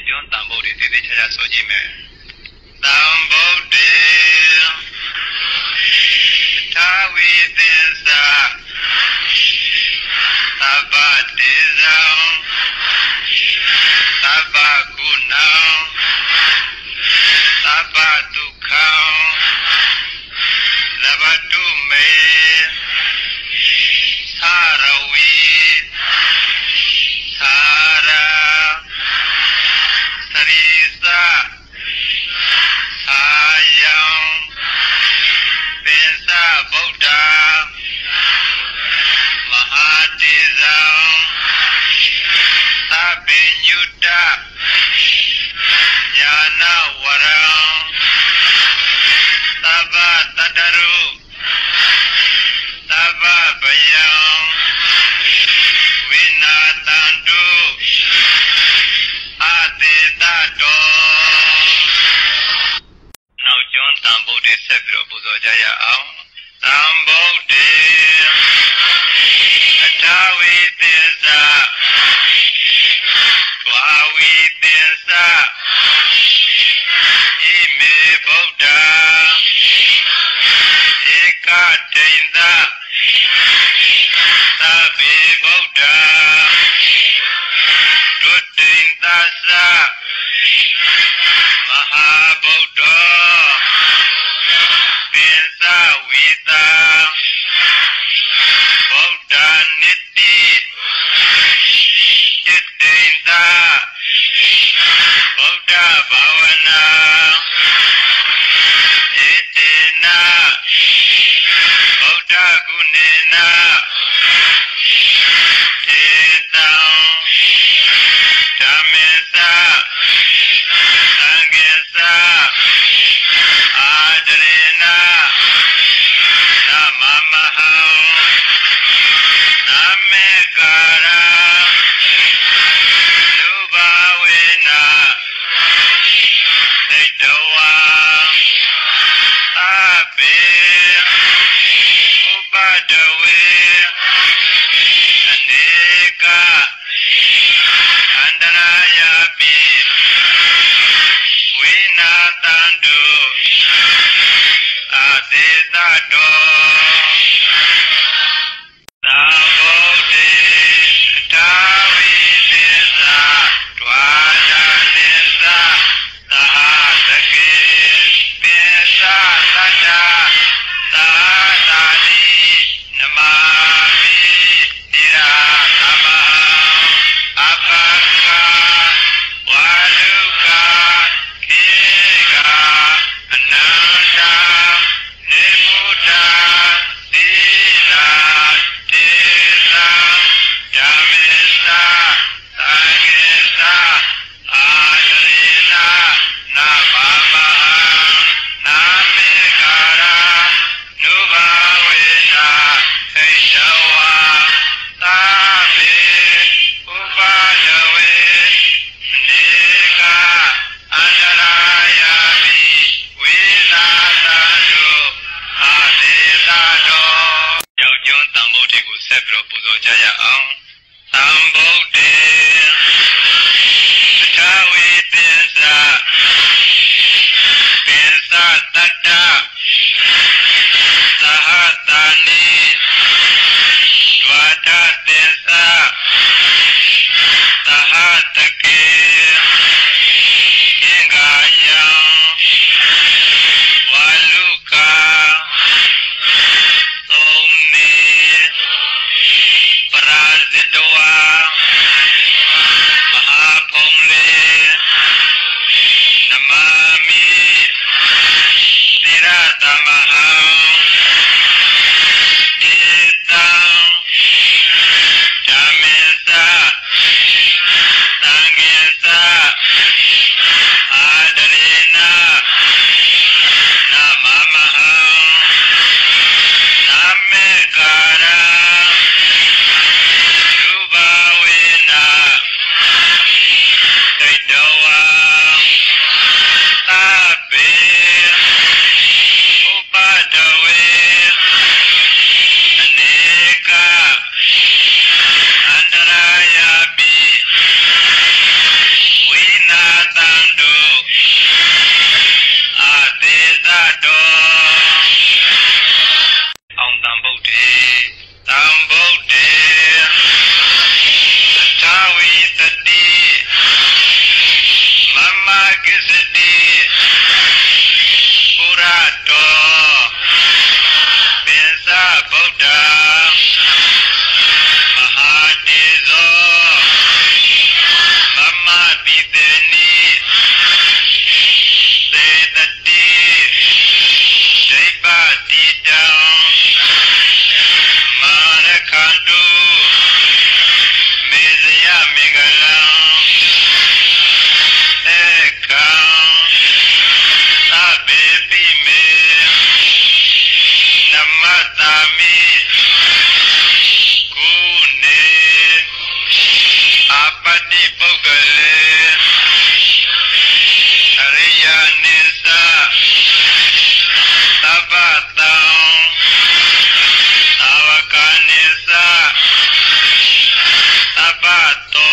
ကျွန်းတန်ဖို့တွေသေသေးချာချာဆိုကြည့်မယ်တန်ဖို့တွေသာဝိသင်္စာသဗ္ဗတေဇံသဗ္ဗကုဏံသဗ္ဗဒုက္ခံသဗ္ဗတုမေသာရဝိသာရသရိသသာယံပင်စဗုဒ္ဓမဟာတေဇံသဗ္ဗညုတညာနာဝရံသဗ္ဗတတရုသဗ္ဗဗယံဝိနာတံတုအတေတတောနောက်ကျွန်းတန်ဖို့တွေဆက်ပြီးတော့ပူဇော်ကြရအောင်တန်ဖို့တွေအထာဝိသစ္စာဝါဝိသစ္စာဣမေဗုဒ္ဓဧကတိန္တသဗ္ဗေဗုဒ္ဓဒုတိန္တသမဟာဗုဒ္ဓပင်စဝိတာဗုဒ္ဓနိတိจิตတိန္တဗုဒ္ဓဘာဝနာဣတေနဗုဒ္ဓဂုဏေနတေတံဓမ္မေသသံဃေသအာဒရေနသမမဟံနမေကာရလူဘာဝေနသိတဝါသဗ္ဗေဥပဒဝေအနေကအန္တရာယပိဝိနာတံတုအသေတတောသံဗုဒ္ဓေသာဝိသစ္စာဒွါဒသစ္စာသဟသကေပိသသတ္တသာသာတိနမာမိတိရာသမအပကဝါလူကခေကအနန္တနေဗုဒ္ဓသီလာတေသံယမေသသံဃေသအာဒရေနနဗမဟံနာမေကာရနုဘာဝေနာသိတဝါသာဗေဥပါဒဝေနေကအန္တရာယပိဝိနာသံတုအသေတတောရောက်ကျွန်းတန်ဖို့တွေကိုဆက်ပြီးတော့ပူဇော်ကြရအောင်သံဗုဒ္ဓေအထာဝိသစ္စာပင်စတတ္တသဟတာနိဒွါဒသစ္စာသဟတကေအင်္ဂါယံဝါလူကာသုံးနေပရာဇိတဝါမဟာဖုံလေနမာမိသီရกิสติปุระโตปินสาบุตตามหาเทโสมัมมาปิเตนิเสตติไดปะติตังมารคันตุเมสยะเมฆลังเอกังสัพเพปิเมนัมมตามิกุเนอาปฏิปุกเลอริยานิสาสัพพตังสาวกานิสาสัพพโต